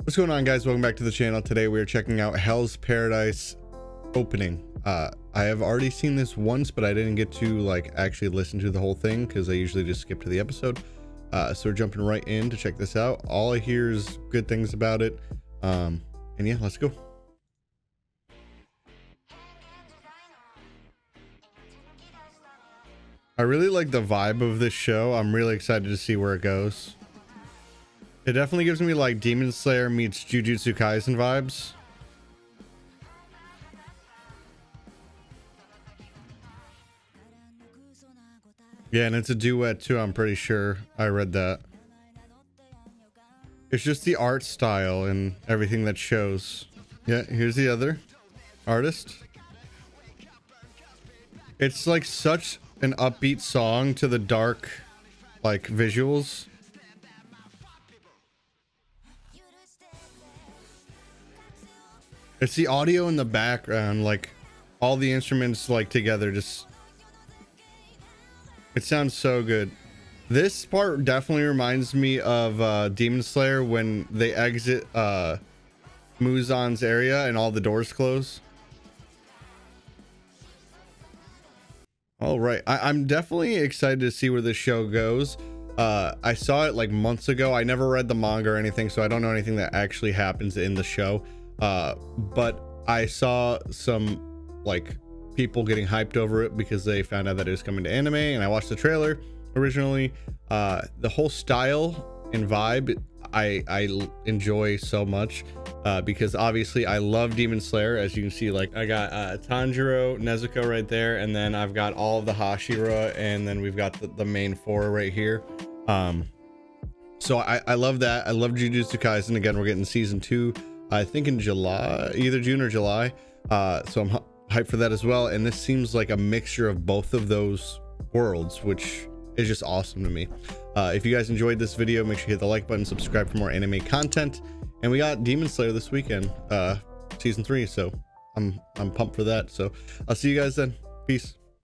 What's going on, guys? Welcome back to the channel. Today we are checking out Hell's Paradise opening. I have already seen this once, but I didn't get to actually listen to the whole thing because I usually just skip to the episode. So we're jumping right in to check this out. All I hear is good things about it. And yeah, let's go. I really like the vibe of this show. I'm really excited to see where it goes. It definitely gives me like Demon Slayer meets Jujutsu Kaisen vibes. Yeah, and it's a duet too, I'm pretty sure. I read that. It's just the art style and everything that shows. Yeah, here's the other artist. It's like such an upbeat song to the dark visuals. It's the audio in the background, like all the instruments together, just it sounds so good. This part definitely reminds me of Demon Slayer when they exit Muzan's area and all the doors close. All right, I'm definitely excited to see where this show goes. I saw it like months ago. I never read the manga or anything, so I don't know anything that actually happens in the show. But I saw some people getting hyped over it because they found out that it was coming to anime, and I watched the trailer originally. The whole style and vibe I enjoy so much, because obviously I love Demon Slayer. As you can see, I got Tanjiro, Nezuko right there, and then I've got all of the Hashira, and then we've got the main four right here. So I love that. I love Jujutsu Kaisen. Again, we're getting season 2, I think in July, either June or July. So I'm hyped for that as well. And this seems like a mixture of both of those worlds, which is just awesome to me. If you guys enjoyed this video, make sure you hit the like button, subscribe for more anime content. And we got Demon Slayer this weekend, season 3. So I'm pumped for that. So I'll see you guys then. Peace.